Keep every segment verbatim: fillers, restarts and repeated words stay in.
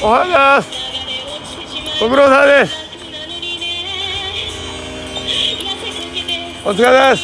おはようございます。ご苦労様です。お疲れ様です。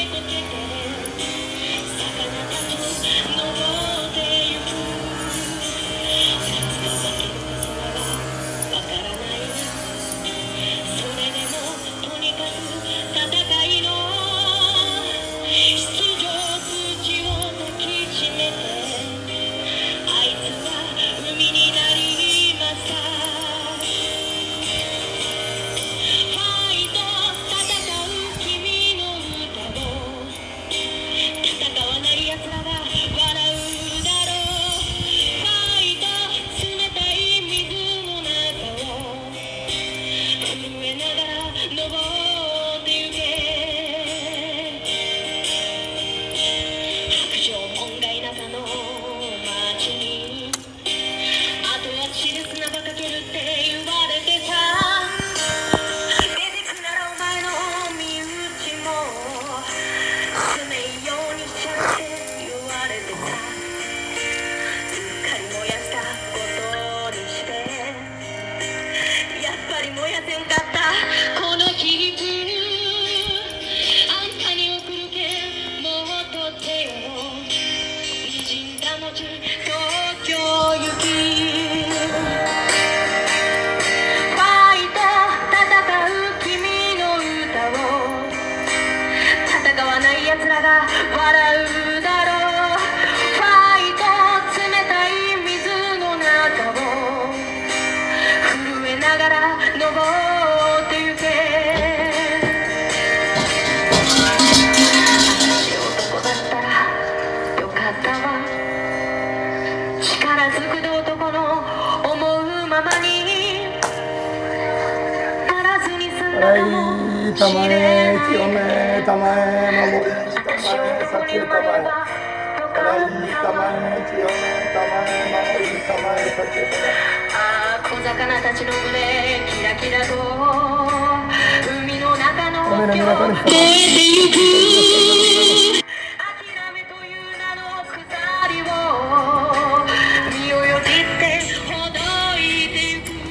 はい、たまえ、清め、たまえ、守り、たまえ、先へたまえ。はい、たまえ、清め、たまえ、守り、たまえ、先へたまえ。ああ、小魚たちの胸、キラキラと海の中の国境を越えてゆく。諦めという名の鎖を身をよじってほどいてゆく。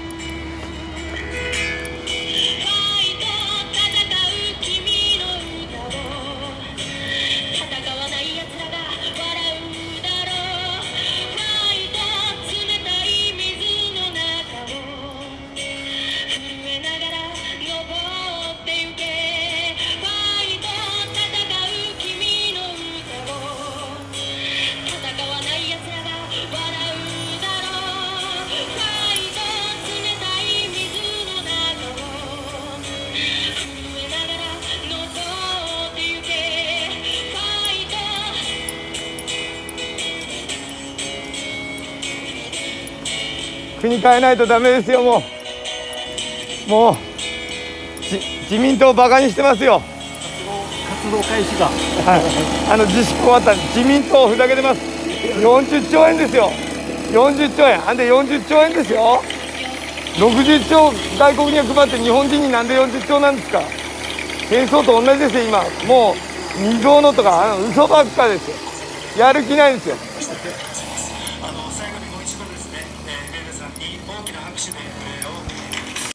国変えないとダメですよ。もうもう自民党をバカにしてますよ。 活動開始があの自粛終わった自民党ふざけてます。よんじゅっちょうえんですよ。よんじゅっちょうえんあんでよんじゅっちょうえんですよ。ろくじゅっちょう外国には配って日本人になんでよんじゅっちょうなんですか。戦争と同じですよ今。もう未曾有のとかあの嘘ばっかですよ。やる気ないですよ。